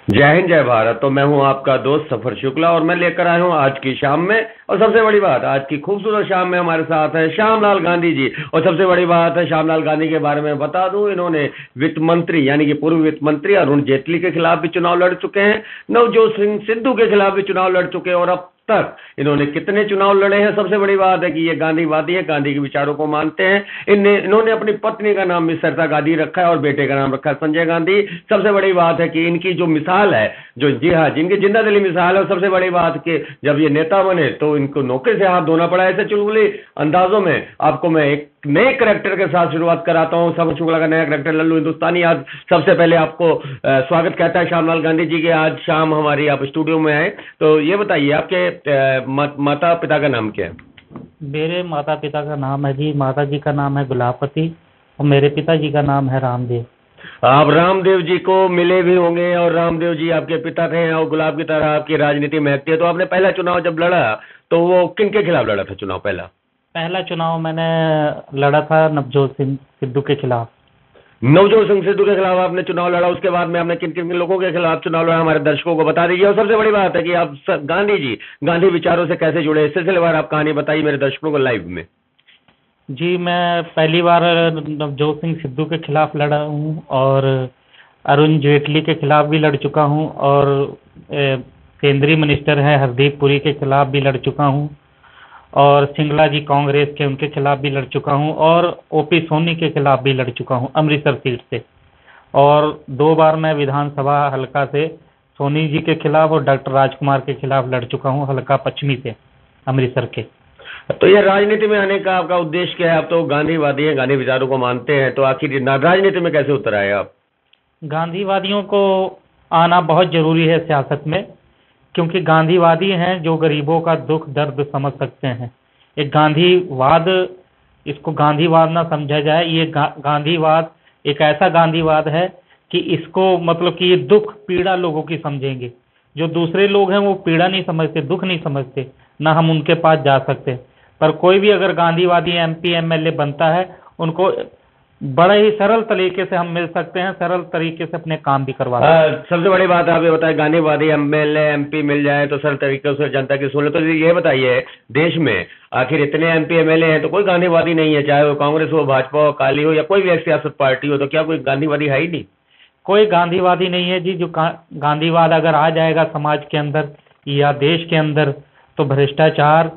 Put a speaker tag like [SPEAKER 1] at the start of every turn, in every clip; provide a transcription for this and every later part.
[SPEAKER 1] जय हिंद जय भारत। तो मैं हूं आपका दोस्त सफर शुक्ला और मैं लेकर आया हूं आज की शाम में। और सबसे बड़ी बात, आज की खूबसूरत शाम में हमारे साथ है श्यामलाल गांधी जी। और सबसे बड़ी बात है, श्यामलाल गांधी के बारे में बता दूं, इन्होंने वित्त मंत्री यानी कि पूर्व वित्त मंत्री अरुण जेटली के खिलाफ भी चुनाव लड़ चुके हैं, नवजोत सिंह सिद्धू के खिलाफ भी चुनाव लड़ चुके हैं, और अब तक इन्होंने कितने चुनाव लड़े हैं। सबसे बड़ी बात है कि ये गांधीवादी है, गांधी के विचारों को मानते हैं। इन्होंने अपनी पत्नी का नाम मिस सरिता गांधी रखा है और बेटे का नाम रखा है संजय गांधी। सबसे बड़ी बात है कि इनकी जो मिसाल है, जो जी हाँ जिनकी जिंदा दिली मिसाल है, और सबसे बड़ी बात कि जब ये नेता बने तो इनको नौकरी से हाथ धोना पड़ा। ऐसे चुलबुली अंदाजों में आपको मैं एक नए करेक्टर के साथ शुरुआत कराता हूं। सब शुक्ला का नया करेक्टर लल्लू हिंदुस्तानी आज सबसे पहले आपको स्वागत कहता है श्यामलाल गांधी जी के। आज शाम हमारी आप स्टूडियो में आए, तो ये बताइए आपके माता पिता का नाम क्या है?
[SPEAKER 2] मेरे माता पिता का नाम है जी, माता जी का नाम है गुलाबपति और मेरे पिताजी का नाम है रामदेव।
[SPEAKER 1] आप रामदेव जी को मिले भी होंगे, और रामदेव जी आपके पिता थे और गुलाब की तरह आपकी राजनीति महकती है। तो आपने पहला चुनाव जब लड़ा तो वो किन के खिलाफ लड़ा था चुनाव?
[SPEAKER 2] पहला चुनाव मैंने लड़ा था नवजोत सिंह सिद्धू के खिलाफ।
[SPEAKER 1] नवजोत सिंह सिद्धू के खिलाफ आपने चुनाव लड़ा। उसके बाद में आपने किन किन लोगों के खिलाफ चुनाव लड़ा, हमारे दर्शकों को बता दीजिए। और सबसे बड़ी बात है कि आप गांधी जी, गांधी विचारों से कैसे जुड़े, इस सिलसिलेवार आप कहानी बताइए मेरे दर्शकों को लाइव में।
[SPEAKER 2] जी, मैं पहली बार नवजोत सिंह सिद्धू के खिलाफ लड़ा हूँ और अरुण जेटली के खिलाफ भी लड़ चुका हूँ, और केंद्रीय मिनिस्टर हैं हरदीप पुरी के खिलाफ भी लड़ चुका हूँ, और सिंगला जी कांग्रेस के उनके खिलाफ भी लड़ चुका हूँ, और ओपी सोनी के खिलाफ भी लड़ चुका हूँ अमृतसर सीट से। और 2 बार मैं विधानसभा हलका से सोनी जी के खिलाफ और डॉक्टर राजकुमार के खिलाफ लड़ चुका हूँ, हलका पश्चिमी से अमृतसर के।
[SPEAKER 1] तो ये राजनीति में आने का आपका उद्देश्य क्या है? आप तो गांधीवादी हैं, गांधी विचारों को मानते हैं, तो आखिर राजनीति में कैसे उतर आए आप?
[SPEAKER 2] गांधीवादियों को आना बहुत जरूरी है सियासत में, क्योंकि गांधीवादी हैं जो गरीबों का दुख दर्द समझ सकते हैं। एक गांधीवाद, इसको गांधीवाद ना समझा जाए, ये गांधीवाद एक ऐसा गांधीवाद है कि इसको मतलब कि ये दुख पीड़ा लोगों की समझेंगे। जो दूसरे लोग हैं वो पीड़ा नहीं समझते, दुख नहीं समझते, ना हम उनके पास जा सकते। पर कोई भी अगर गांधीवादी एमपी एमएलए बनता है, उनको बड़े ही सरल तरीके से हम मिल सकते हैं, सरल तरीके से अपने काम भी करवा सकते हैं।
[SPEAKER 1] सबसे बड़ी बात आप ये बताएं, गांधीवादी एमएलए एमपी मिल जाए तो सरल तरीके से जनता की सुन ले। तो ये बताइए, देश में आखिर इतने एमपी एमएलए हैं तो कोई गांधीवादी नहीं है, चाहे वो कांग्रेस हो, भाजपा हो, अकाली हो, या कोई भी सियासत पार्टी हो, तो क्या कोई गांधीवादी है ही नहीं?
[SPEAKER 2] कोई गांधीवादी नहीं है जी। जो गांधीवाद अगर आ जाएगा समाज के अंदर या देश के अंदर, तो भ्रष्टाचार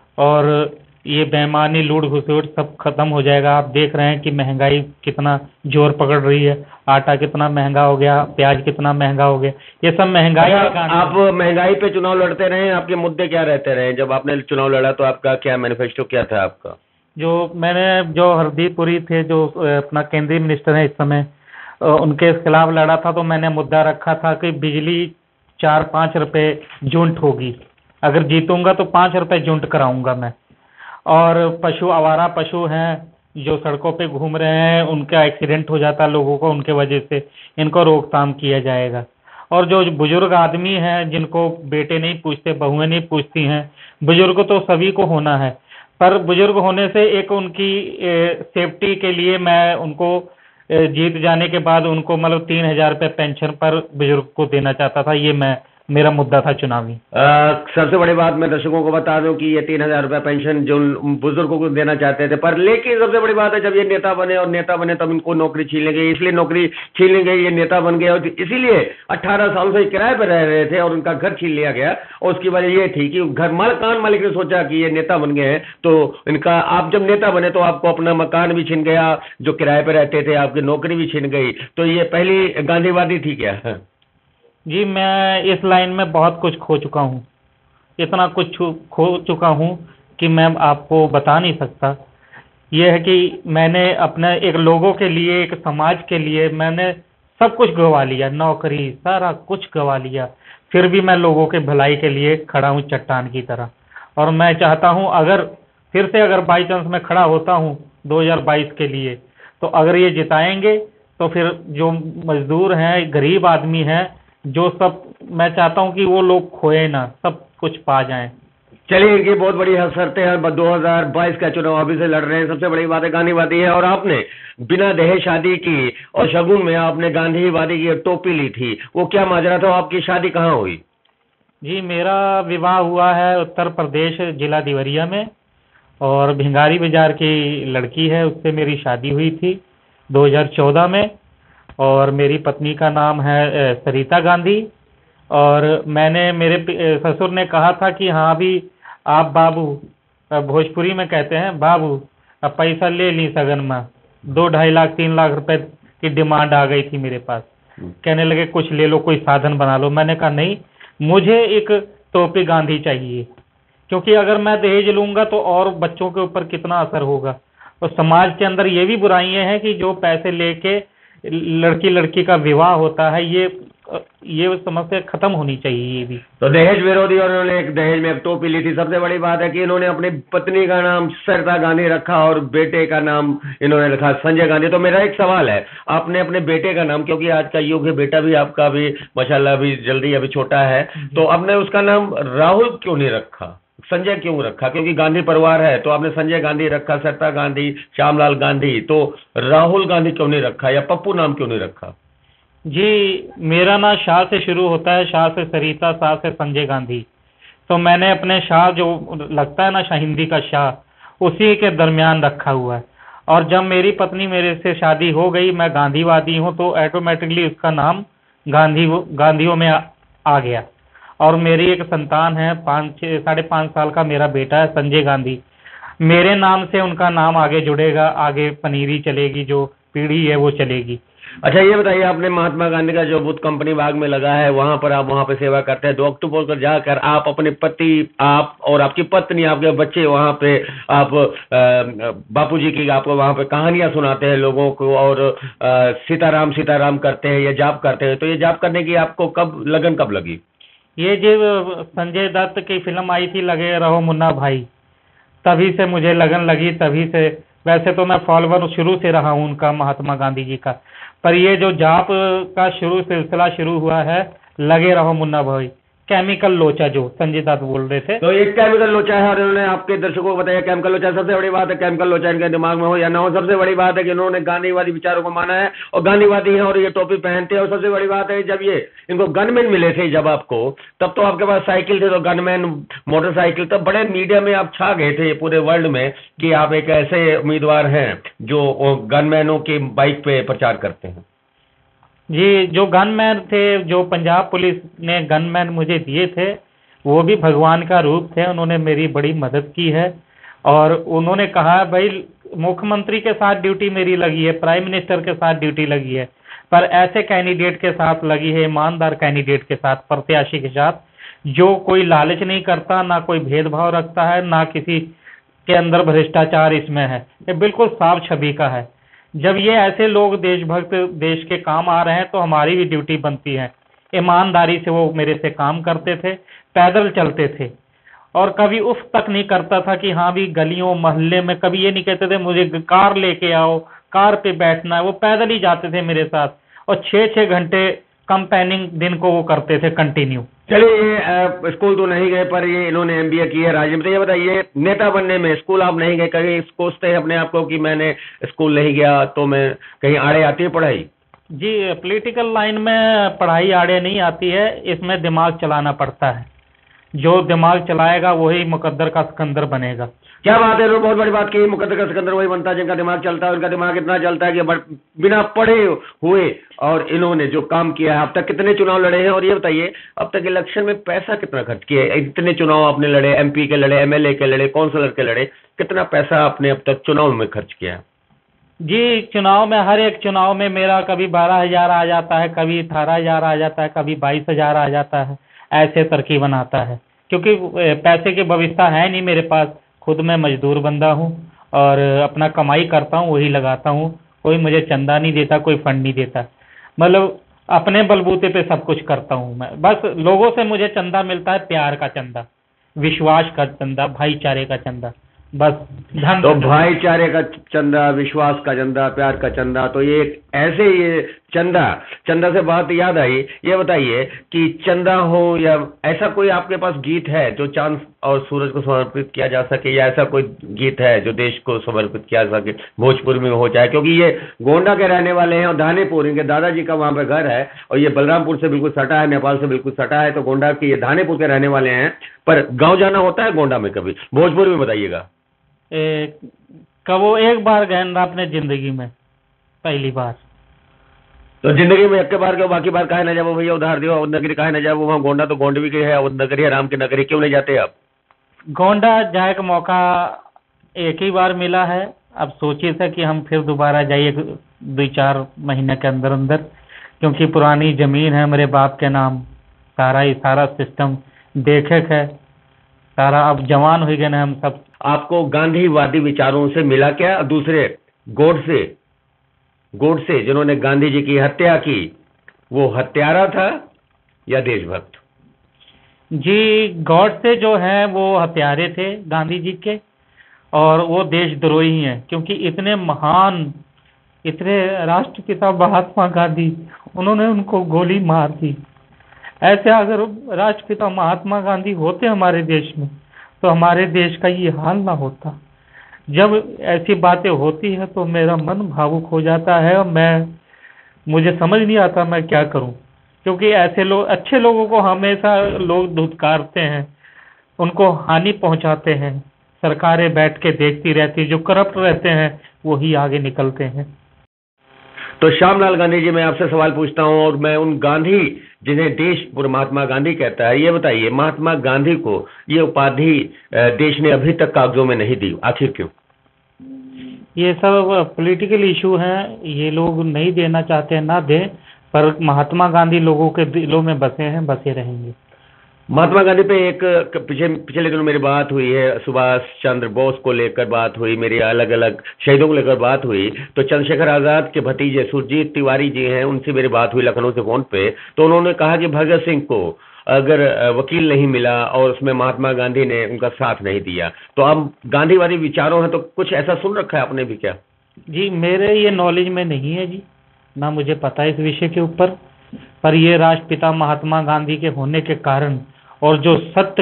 [SPEAKER 2] और ये बेईमानी लूट घुसूट सब खत्म हो जाएगा। आप देख रहे हैं कि महंगाई कितना जोर पकड़ रही है, आटा कितना महंगा हो गया, प्याज कितना महंगा हो गया, ये सब महंगाई।
[SPEAKER 1] आप महंगाई पे चुनाव लड़ते रहे, आपके मुद्दे क्या रहते रहे? जब आपने चुनाव लड़ा तो आपका क्या मैनिफेस्टो क्या था आपका?
[SPEAKER 2] जो हरदीप पुरी थे, जो अपना केंद्रीय मिनिस्टर है इस समय, उनके खिलाफ लड़ा था, तो मैंने मुद्दा रखा था कि बिजली 4-5 रुपए यूनिट होगी, अगर जीतूंगा तो 5 रुपए यूनिट कराऊंगा मैं। और पशु, आवारा पशु हैं जो सड़कों पे घूम रहे हैं, उनका एक्सीडेंट हो जाता है लोगों को, उनके वजह से इनको रोकथाम किया जाएगा। और जो बुजुर्ग आदमी हैं जिनको बेटे नहीं पूछते, बहुएं नहीं पूछती हैं, बुजुर्ग तो सभी को होना है, पर बुजुर्ग होने से एक उनकी सेफ्टी के लिए मैं उनको जीत जाने के बाद उनको मतलब 3,000 रुपये पेंशन पर बुजुर्ग को देना चाहता था। ये मेरा मुद्दा था चुनावी।
[SPEAKER 1] सबसे बड़ी बात मैं दर्शकों को बता दूं कि ये 3,000 रुपये पेंशन जो बुजुर्गों को देना चाहते थे, पर लेकिन सबसे बड़ी बात है जब ये नेता बने, और नेता बने तब इनको नौकरी छीन ली गई, इसलिए नौकरी छीन ली गई, ये नेता बन गए, और इसीलिए 18 साल से किराए पर रह रहे थे और उनका घर छीन लिया गया। और उसकी वजह ये थी कि घर मकान मालिक ने सोचा कि ये नेता बन गए हैं तो इनका, आप जब नेता बने तो आपको अपना मकान भी छीन गया, जो किराए पर रहते थे आपकी नौकरी भी छीन गई। तो ये पहली गांधीवादी थी क्या?
[SPEAKER 2] जी, मैं इस लाइन में बहुत कुछ खो चुका हूँ, इतना कुछ खो चुका हूँ कि मैं आपको बता नहीं सकता। यह है कि मैंने अपने एक लोगों के लिए, एक समाज के लिए मैंने सब कुछ गंवा लिया, नौकरी सारा कुछ गंवा लिया, फिर भी मैं लोगों के भलाई के लिए खड़ा हूँ चट्टान की तरह। और मैं चाहता हूँ अगर फिर से अगर बाई चांस मैं खड़ा होता हूँ 2022 के लिए, तो अगर ये जिताएंगे तो फिर जो मजदूर हैं, गरीब आदमी हैं, जो सब, मैं चाहता हूं कि वो लोग खोए ना, सब कुछ पा जाएं।
[SPEAKER 1] चलिए, इनकी बहुत बड़ी शर्तें हैं। 2022 का चुनाव अभी से लड़ रहे हैं, सबसे बड़ी बात है गांधीवादी है, और आपने बिना दहेज शादी की और शगुन में आपने गांधीवादी की टोपी ली थी। वो क्या माजरा था? आपकी शादी कहाँ हुई?
[SPEAKER 2] जी, मेरा विवाह हुआ है उत्तर प्रदेश, जिला देवरिया में, और भिंगारी बाजार की लड़की है, उससे मेरी शादी हुई थी 2014 में। और मेरी पत्नी का नाम है सरिता गांधी। और मैंने मेरे ससुर ने कहा था कि हाँ भी आप बाबू, भोजपुरी में कहते हैं बाबू, अब पैसा ले ली सगन में। 2-2.5 लाख 3 लाख रुपए की डिमांड आ गई थी मेरे पास। कहने लगे कुछ ले लो, कोई साधन बना लो। मैंने कहा नहीं, मुझे एक टोपी गांधी चाहिए, क्योंकि अगर मैं दहेज लूंगा तो और बच्चों के ऊपर कितना असर होगा। और समाज के अंदर ये भी बुराइयां हैं कि जो पैसे लेके लड़की लड़की का विवाह होता है, ये समस्या खत्म होनी चाहिए। ये भी
[SPEAKER 1] तो दहेज विरोधी, और इन्होंने एक दहेज में एक टोपी ली थी। सबसे बड़ी बात है कि इन्होंने अपनी पत्नी का नाम सरिता गांधी रखा और बेटे का नाम इन्होंने रखा संजय गांधी। तो मेरा एक सवाल है, आपने अपने बेटे का नाम, क्योंकि आज का युग है, बेटा भी आपका भी माशाल्लाह अभी जल्दी अभी छोटा है, तो आपने उसका नाम राहुल क्यों नहीं रखा, संजय क्यों रखा? क्योंकि गांधी परिवार है तो आपने संजय गांधी रखा, सरिता गांधी, श्यामलाल गांधी, तो राहुल गांधी क्यों नहीं रखा, या पप्पू नाम क्यों नहीं रखा?
[SPEAKER 2] जी, मेरा नाम शाह से शुरू होता है, शाह से सरिता, शाह से संजय गांधी। तो मैंने अपने शाह जो लगता है ना, हिंदी का शाह, उसी के दरमियान रखा हुआ है। और जब मेरी पत्नी मेरे से शादी हो गई, मैं गांधीवादी हूँ, तो ऑटोमेटिकली उसका नाम गांधियों में आ गया। और मेरी एक संतान है, 5.5 साल का मेरा बेटा है संजय गांधी। मेरे नाम से उनका नाम आगे जुड़ेगा, आगे पनीरी चलेगी, जो पीढ़ी है वो चलेगी।
[SPEAKER 1] अच्छा, ये बताइए, आपने महात्मा गांधी का जो बुद्ध कंपनी बाग में लगा है, वहां पर आप वहां पे सेवा करते हैं। 2 अक्टूबर को जाकर आप अपने पति, आप और आपकी पत्नी, आपके बच्चे, वहां पे आप बापूजी की आपको वहां पे कहानियां सुनाते हैं लोगों को, और सीताराम सीताराम करते हैं या जाप करते हैं। तो ये जाप करने की आपको लगन कब लगी?
[SPEAKER 2] ये जो संजय दत्त की फिल्म आई थी लगे रहो मुन्ना भाई, तभी से मुझे लगन लगी। तभी से, वैसे तो मैं फॉलोवर शुरू से रहा हूँ उनका, महात्मा गांधी जी का, पर ये जो जाप का सिलसिला शुरू हुआ है, लगे रहो मुन्ना भाई, केमिकल लोचा जो संजय दत्त बोल रहे थे।
[SPEAKER 1] तो एक केमिकल लोचा है, और इन्होंने आपके दर्शकों को बताया केमिकल लोचा। सबसे बड़ी बात है, केमिकल लोचा इनके दिमाग में हो या ना हो, सबसे बड़ी बात है कि इन्होंने गांधीवादी विचारों को माना है और गांधीवादी है, और ये टोपी पहनते हैं। और सबसे बड़ी बात है, जब ये इनको गनमैन मिले थे जब आपको, तब तो आपके पास साइकिल थे, तो गनमैन मोटरसाइकिल, तब बड़े मीडिया में आप छा गए थे पूरे वर्ल्ड में कि आप एक ऐसे उम्मीदवार हैं जो गनमैनों की बाइक पे प्रचार करते हैं।
[SPEAKER 2] जी, जो गनमैन थे, जो पंजाब पुलिस ने गनमैन मुझे दिए थे, वो भी भगवान का रूप थे। उन्होंने मेरी बड़ी मदद की है। और उन्होंने कहा भाई, मुख्यमंत्री के साथ ड्यूटी मेरी लगी है, प्राइम मिनिस्टर के साथ ड्यूटी लगी है, पर ऐसे कैंडिडेट के साथ लगी है, ईमानदार कैंडिडेट के साथ, प्रत्याशी के साथ, जो कोई लालच नहीं करता, ना कोई भेदभाव रखता है, ना किसी के अंदर भ्रष्टाचार इसमें है। ये बिल्कुल साफ छवि का है। जब ये ऐसे लोग देशभक्त देश के काम आ रहे हैं, तो हमारी भी ड्यूटी बनती है। ईमानदारी से वो मेरे से काम करते थे, पैदल चलते थे, और कभी उफ तक नहीं करता था कि हाँ भी गलियों मोहल्ले में, कभी ये नहीं कहते थे मुझे कार लेके आओ, कार पे बैठना है। वो पैदल ही जाते थे मेरे साथ, और 6-6 घंटे कंपेनिंग दिन को वो करते थे कंटिन्यू।
[SPEAKER 1] चलिए, ये स्कूल तो नहीं गए, पर ये इन्होंने एमबीए की है राज्य में। तो ये बताइए, नेता बनने में स्कूल आप नहीं गए, कहीं सोचते हैं अपने आप को कि मैंने स्कूल नहीं गया तो मैं कहीं आड़े आती है पढ़ाई?
[SPEAKER 2] जी, पॉलिटिकल लाइन में पढ़ाई आड़े नहीं आती है, इसमें दिमाग चलाना पड़ता है। जो दिमाग चलाएगा वही मुकद्दर का सिकंदर बनेगा।
[SPEAKER 1] क्या बात है, बहुत बड़ी बात की। मुकद्दर का सिकंदर वही बनता है जिनका दिमाग चलता है। उनका दिमाग इतना चलता है कि बिना पढ़े हुए और इन्होंने जो काम किया है। अब तक कितने चुनाव लड़े हैं, और ये बताइए अब तक इलेक्शन में पैसा कितना खर्च किया है? इतने चुनाव आपने लड़े, एमपी के लड़े, एमएलए के लड़े, काउंसलर के लड़े, कितना पैसा आपने अब तक चुनाव में खर्च किया है?
[SPEAKER 2] जी, चुनाव में, हर एक चुनाव में मेरा कभी 12,000 आ जाता है, कभी 18,000 आ जाता है, कभी 22,000 आ जाता है। ऐसे तरकीबन आता है, क्योंकि पैसे की व्यवस्था है नहीं मेरे पास। खुद मैं मजदूर बंदा हूँ और अपना कमाई करता हूँ, वही लगाता हूँ। कोई मुझे चंदा नहीं देता, कोई फंड नहीं देता, मतलब अपने बलबूते पे सब कुछ करता हूँ मैं। बस लोगों से मुझे चंदा मिलता है, प्यार का चंदा, विश्वास का चंदा, भाईचारे का चंदा, बस। धन
[SPEAKER 1] तो भाईचारे का चंदा, विश्वास का चंदा, प्यार का चंदा, तो ये ऐसे ये चंदा, चंदा से बात याद आई, ये बताइए कि चंदा हो या ऐसा कोई आपके पास गीत है जो चांद और सूरज को समर्पित किया जा सके, या ऐसा कोई गीत है जो देश को समर्पित किया जा सके, भोजपुरी में हो जाए, क्योंकि ये गोंडा के रहने वाले हैं और धानेपुर, इनके दादाजी का वहां पे घर है और ये बलरामपुर से बिल्कुल सटा है, नेपाल से बिल्कुल सटा है, तो गोंडा के ये धानेपुर के रहने वाले हैं, पर गाँव जाना होता है गोंडा में कभी? भोजपुरी में बताइएगा।
[SPEAKER 2] कबो एक बार गए ना अपने जिंदगी में, पहली बार।
[SPEAKER 1] तो जिंदगी में एक बार के बाकी बार काहे ना जाओ भैया, उधार दियो, अवध नगरी काहे ना जाओ, वहाँ गोंडा तो गोंडवी के है, अवध नगरी है, राम की नगरी, क्यों नहीं जाते आप?
[SPEAKER 2] गोंडा जाए का मौका एक ही बार मिला है। अब सोचे थे कि हम फिर दोबारा जाइए 2-4 महीने के अंदर अंदर, क्योंकि पुरानी जमीन है मेरे बाप के नाम, सारा सिस्टम देखे है सारा। अब जवान हो गए ना हम सब।
[SPEAKER 1] आपको गांधीवादी विचारों से मिला क्या? दूसरे गोडसे जिन्होंने गांधी जी की हत्या की, वो हत्यारा था या देशभक्त?
[SPEAKER 2] जी, गॉडसे जो है वो हत्यारे थे गांधी जी के, और वो देशद्रोही हैं, क्योंकि इतने महान, इतने राष्ट्रपिता महात्मा गांधी, उन्होंने उनको गोली मार दी। ऐसे अगर राष्ट्रपिता महात्मा गांधी होते हमारे देश में तो हमारे देश का ये हाल ना होता। जब ऐसी बातें होती है तो मेरा मन भावुक हो जाता है और मुझे समझ नहीं आता मैं क्या करूं, क्योंकि ऐसे लोग, अच्छे लोगों को हमेशा लोग धुतकारते हैं, उनको हानि पहुंचाते हैं, सरकारें बैठ के देखती रहती, जो करप्ट रहते हैं वही आगे निकलते हैं।
[SPEAKER 1] तो श्यामलाल गांधी जी, मैं आपसे सवाल पूछता हूं, और मैं उन गांधी जिन्हें देश महात्मा गांधी कहता है, ये बताइए महात्मा गांधी को ये उपाधि देश ने अभी तक कागजों में नहीं दी, आखिर क्यों?
[SPEAKER 2] ये सब पॉलिटिकल इशू हैं, ये लोग नहीं देना चाहते हैं, ना दें, पर महात्मा गांधी लोगों के दिलों में बसे हैं, बसे रहेंगे।
[SPEAKER 1] महात्मा गांधी पे एक पिछले दिनों मेरी बात हुई है, सुभाष चंद्र बोस को लेकर बात हुई, मेरी अलग अलग शहीदों को लेकर बात हुई, तो चंद्रशेखर आजाद के भतीजे सुरजीत तिवारी जी हैं, उनसे मेरी बात हुई लखनऊ से फोन पे, तो उन्होंने कहा कि भगत सिंह को अगर वकील नहीं मिला और उसमें महात्मा गांधी ने उनका साथ नहीं दिया, तो अब गांधीवादी विचारों हैं, तो कुछ ऐसा सुन रखा है आपने भी क्या?
[SPEAKER 2] जी, मेरे ये नॉलेज में नहीं है जी, ना मुझे पता है इस विषय के ऊपर, पर ये राष्ट्रपिता महात्मा गांधी के होने के कारण और जो सच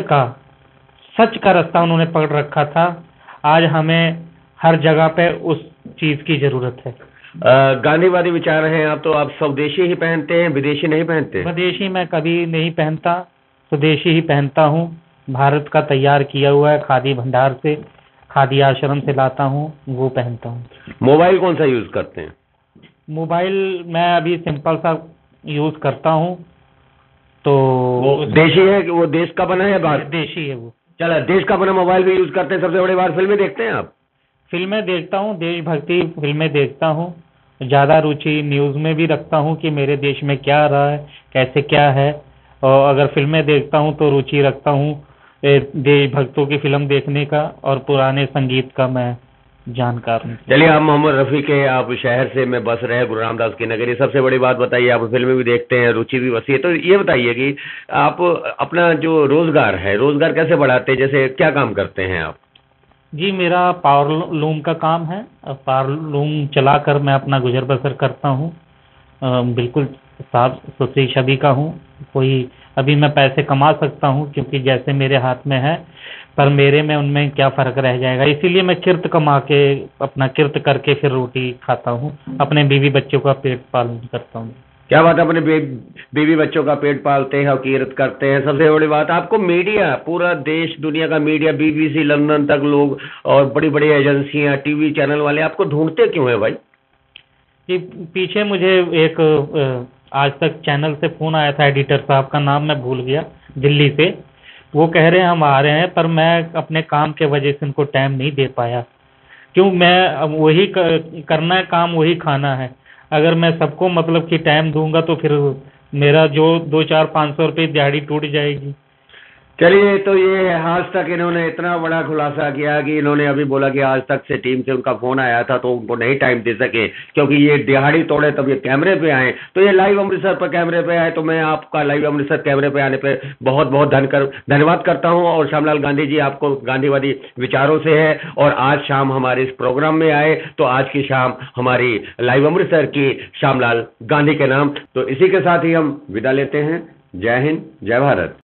[SPEAKER 2] का रास्ता उन्होंने पकड़ रखा था, आज हमें हर जगह पे उस चीज की जरूरत है।
[SPEAKER 1] गांधीवादी विचार हैं आप, तो आप स्वदेशी ही पहनते हैं, विदेशी नहीं पहनते?
[SPEAKER 2] स्वदेशी मैं कभी नहीं पहनता, स्वदेशी ही पहनता हूँ। भारत का तैयार किया हुआ है, खादी भंडार से, खादी आश्रम से लाता हूँ, वो पहनता हूँ।
[SPEAKER 1] मोबाइल कौन सा यूज करते हैं?
[SPEAKER 2] मोबाइल मैं अभी सिंपल सा यूज करता हूँ। तो
[SPEAKER 1] वो देशी है कि वो देश का बना है? बात
[SPEAKER 2] देशी है वो।
[SPEAKER 1] चला, देश का बना मोबाइल भी यूज करते हैं। सबसे बड़ी बात, फिल्में देखते हैं आप?
[SPEAKER 2] फिल्में देखता हूँ, देशभक्ति फिल्में देखता हूँ। ज़्यादा रुचि न्यूज़ में भी रखता हूँ कि मेरे देश में क्या आ रहा है, कैसे क्या है, और अगर फिल्में देखता हूँ तो रुचि रखता हूँ देशभक्तों की फिल्म देखने का, और पुराने संगीत का मैं जानकार हूँ।
[SPEAKER 1] चलिए, आप मोहम्मद रफ़ी के आप शहर से में बस रहे, गुरु रामदास की नगरी। सबसे बड़ी बात बताइए, आप फिल्में भी देखते हैं, रुचि भी वसी है, तो ये बताइए कि आप अपना जो रोजगार है, रोजगार कैसे बढ़ाते हैं? जैसे क्या काम करते हैं आप?
[SPEAKER 2] जी, मेरा पावर लूम का काम है। पावर लूम चलाकर मैं अपना गुजर बसर करता हूँ। बिल्कुल साफ सुथरी छवि का हूँ। कोई अभी मैं पैसे कमा सकता हूँ क्योंकि जैसे मेरे हाथ में है, पर मेरे में उनमें क्या फ़र्क रह जाएगा, इसीलिए मैं किर्त कमा के, अपना किर्त करके फिर रोटी खाता हूँ, अपने बीवी बच्चों का पेट पालन करता हूँ।
[SPEAKER 1] क्या बात है, अपने बीवी बच्चों का पेट पालते हैं और किरत करते हैं। सबसे बड़ी बात, आपको मीडिया, पूरा देश दुनिया का मीडिया, BBC लंदन तक लोग और बड़ी बड़ी एजेंसियां, टीवी चैनल वाले आपको ढूंढते क्यों है भाई?
[SPEAKER 2] कि पीछे मुझे एक आज तक चैनल से फ़ोन आया था, एडिटर साहब का नाम मैं भूल गया, दिल्ली से। वो कह रहे हैं हम आ रहे हैं, पर मैं अपने काम के वजह से उनको टाइम नहीं दे पाया। क्यों, मैं वही करना है काम, वही खाना है। अगर मैं सबको मतलब कि टाइम दूंगा तो फिर मेरा जो 2-4-500 रुपये दिहाड़ी टूट जाएगी।
[SPEAKER 1] चलिए, तो ये आज तक इन्होंने इतना बड़ा खुलासा किया कि इन्होंने अभी बोला कि आज तक से टीम से उनका फोन आया था तो उनको नहीं टाइम दे सके क्योंकि ये दिहाड़ी तोड़े तब ये कैमरे पे आए। तो ये लाइव अमृतसर पर कैमरे पे आए, तो मैं आपका लाइव अमृतसर कैमरे पे आने पे बहुत बहुत धन्यवाद करता हूं। और श्यामलाल गांधी जी आपको गांधीवादी विचारों से है और आज शाम हमारे इस प्रोग्राम में आए, तो आज की शाम हमारी लाइव अमृतसर की श्यामलाल गांधी के नाम। तो इसी के साथ ही हम विदा लेते हैं। जय हिंद, जय भारत।